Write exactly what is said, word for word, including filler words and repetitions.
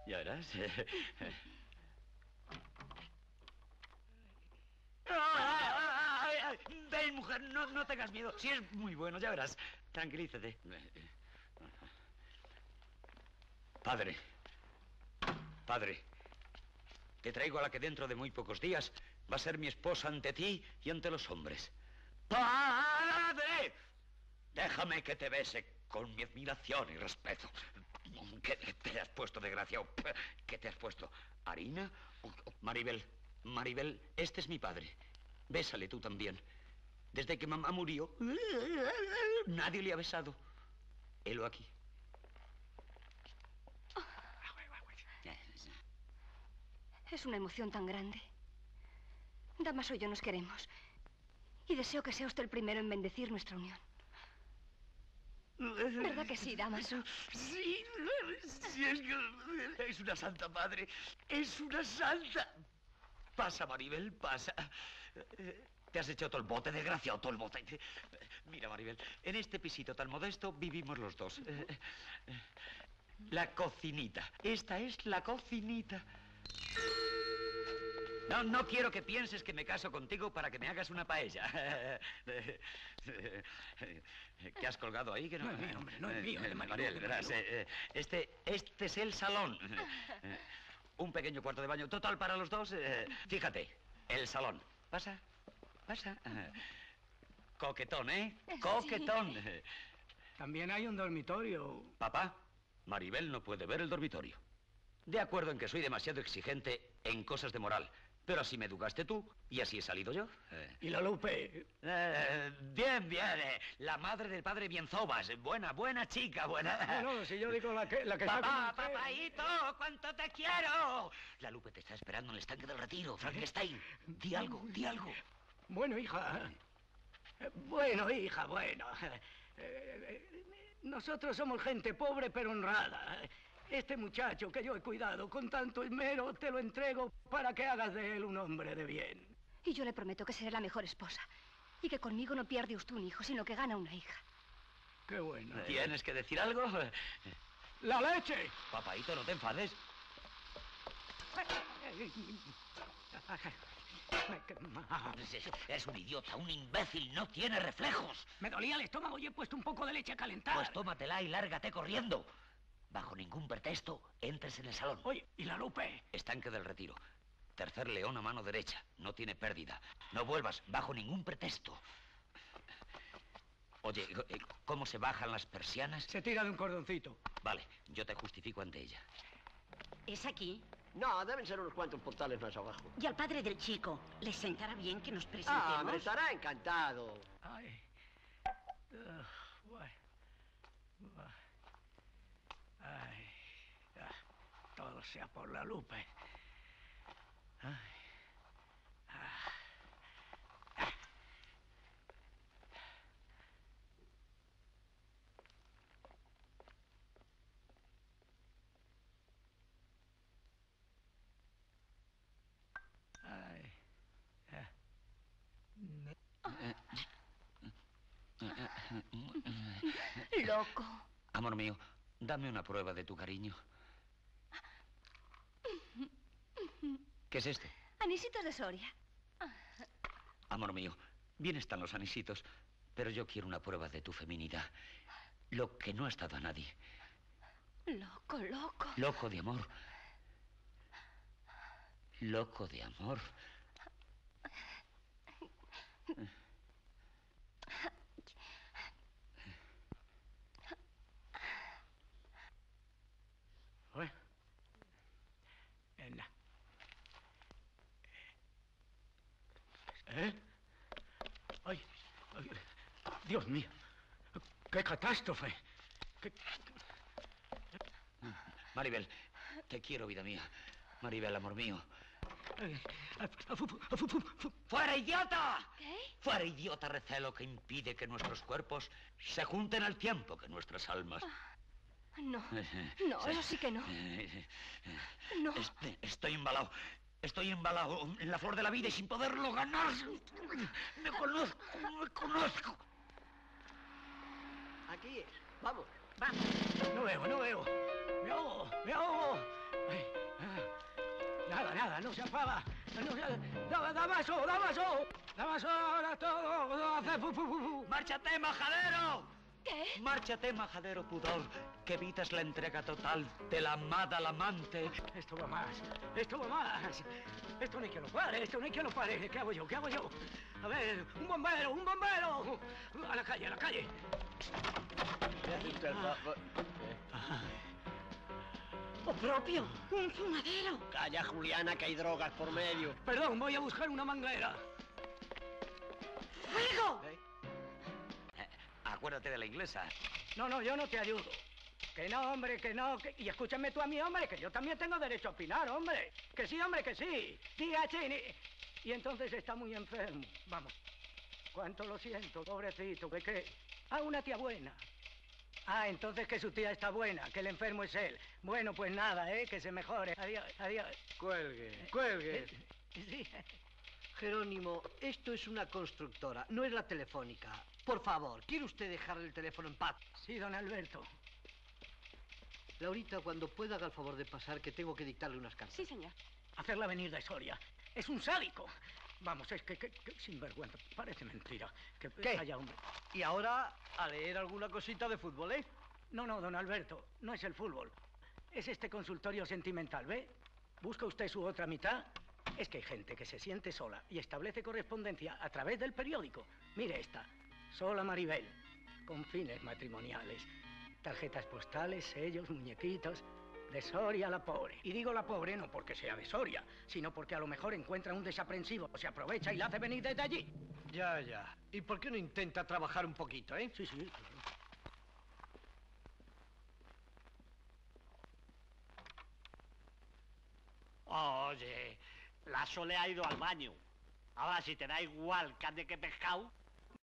Ya verás. ¡Ay, ay, ay! Ven, mujer, no, no tengas miedo. Sí, es muy bueno, ya verás. Tranquilízate. Padre. Padre. Te traigo a la que dentro de muy pocos días va a ser mi esposa ante ti y ante los hombres. ¡Padre! Déjame que te bese con mi admiración y respeto. ¿Qué te has puesto, desgraciado? ¿Qué te has puesto? ¿Harina? Maribel, Maribel, este es mi padre. Bésale tú también. Desde que mamá murió, nadie le ha besado. Helo aquí. Es una emoción tan grande. Damaso y yo nos queremos. Y deseo que sea usted el primero en bendecir nuestra unión. ¿Verdad que sí, Damaso? Sí, sí, es que es una santa madre. Es una santa. Pasa, Maribel, pasa. Te has hecho todo el bote, desgraciado, todo el bote. Mira, Maribel, en este pisito tan modesto vivimos los dos. La cocinita. Esta es la cocinita. No, no quiero que pienses que me caso contigo para que me hagas una paella. ¿Qué has colgado ahí? Que no, no es mío, hombre, no es mío. Eh, Mariel, verás, eh, este, este es el salón. Un pequeño cuarto de baño total para los dos. Eh, fíjate, el salón. Pasa, pasa. Coquetón, ¿eh? Coquetón. Sí. También hay un dormitorio. Papá, Maribel no puede ver el dormitorio. De acuerdo en que soy demasiado exigente en cosas de moral. Pero así me educaste tú y así he salido yo. Eh. ¿Y la Lupe? Eh, bien, bien. Eh. La madre del padre Bienzobas. Buena, buena chica, buena. No, no, si yo digo la que, la que Papá, está con papaíto, ¿cuánto te quiero? La Lupe te está esperando en el estanque del retiro, Frankenstein. Di algo, di algo. Bueno, hija. Bueno, hija, bueno. Nosotros somos gente pobre pero honrada. Este muchacho que yo he cuidado con tanto esmero, te lo entrego para que hagas de él un hombre de bien. Y yo le prometo que seré la mejor esposa. Y que conmigo no pierde usted un hijo, sino que gana una hija. Qué bueno. ¿Tienes que decir algo? ¡La leche! Papaíto, no te enfades. Es un idiota, un imbécil, no tiene reflejos. Me dolía el estómago y he puesto un poco de leche a calentar. Pues tómatela y lárgate corriendo. Bajo ningún pretexto, entres en el salón. Oye, ¿y la Lupe? Estanque del retiro. Tercer león a mano derecha. No tiene pérdida. No vuelvas, bajo ningún pretexto. Oye, ¿cómo se bajan las persianas? Se tira de un cordoncito. Vale, yo te justifico ante ella. ¿Es aquí? No, deben ser unos cuantos portales más abajo. Y al padre del chico, ¿les sentará bien que nos presentemos? Ah, me estará encantado. Ay. Uh, bueno. Ay, ah, todo sea por la Lupe. Ay, ah, ah. Ay, ah. Loco. Amor mío, dame una prueba de tu cariño. ¿Qué es esto? Anisitos de Soria. Amor mío, bien están los anisitos, pero yo quiero una prueba de tu feminidad. Lo que no has dado a nadie. Loco, loco. Loco de amor. Loco de amor. Bueno. Anda. ¿Eh? Ay, ay, Dios mío. ¡Qué catástrofe! ¿Qué... Maribel, te quiero, vida mía. Maribel, amor mío. ¡Fuera, idiota! ¿Qué? ¡Fuera, idiota recelo que impide que nuestros cuerpos se junten al tiempo que nuestras almas! No, no, eso sí que no. No. Este, estoy embalado. Estoy embalado en la flor de la vida y sin poderlo ganar. Me conozco, me conozco. Aquí es. Vamos. Vamos. No veo, no veo. Me ahogo, me ahogo. Ay, Nada, nada, no se apaga. No se... Da, Damaso, Damaso. Damaso, ahora todo. Hace fu, fu, fu, fu. ¡Márchate, majadero! ¿Qué? Márchate, majadero pudor, que evitas la entrega total de la amada al amante. Esto va más, esto va más. Esto no hay que lo pare, esto no hay que lo pare. ¿Qué hago yo? ¿Qué hago yo? A ver, un bombero, un bombero. A la calle, a la calle. ¡Oh, propio! ¡Un fumadero! Calla, Juliana, que hay drogas por medio. Perdón, voy a buscar una manguera. ¡Fuego! ¿Eh? Acuérdate de la inglesa. No, no, yo no te ayudo. Que no, hombre, que no. Que... Y escúchame tú a mí, hombre, que yo también tengo derecho a opinar, hombre. Que sí, hombre, que sí. Diga, Chini. Y entonces está muy enfermo. Vamos. Cuánto lo siento, pobrecito. ¿De qué? Ah, una tía buena. Ah, entonces que su tía está buena, que el enfermo es él. Bueno, pues nada, ¿eh? Que se mejore. Adiós, adiós. Cuelgue, cuelgue. Eh, Sí. Jerónimo, esto es una constructora, no es la telefónica. Por favor, ¿quiere usted dejarle el teléfono en paz? Sí, don Alberto. Laurita, cuando pueda, haga el favor de pasar, que tengo que dictarle unas cartas. Sí, señor. Hacerla venir de Soria. Es un sádico. Vamos, es que, que, que sinvergüenza. Parece mentira. Que ¿Qué? Vaya, hombre. Y ahora, a leer alguna cosita de fútbol, ¿eh? No, no, don Alberto, no es el fútbol. Es este consultorio sentimental, ¿ve? ¿Busca usted su otra mitad? Es que hay gente que se siente sola y establece correspondencia a través del periódico. Mire esta, Sola Maribel, con fines matrimoniales. Tarjetas postales, sellos, muñequitos, de Soria a la pobre. Y digo la pobre no porque sea de Soria, sino porque a lo mejor encuentra un desaprensivo, se aprovecha y la hace venir desde allí. Ya, ya. ¿Y por qué no intenta trabajar un poquito, eh? Sí, sí. Oye, la Sole ha ido al baño. Ahora, si te da igual que ande que pescado,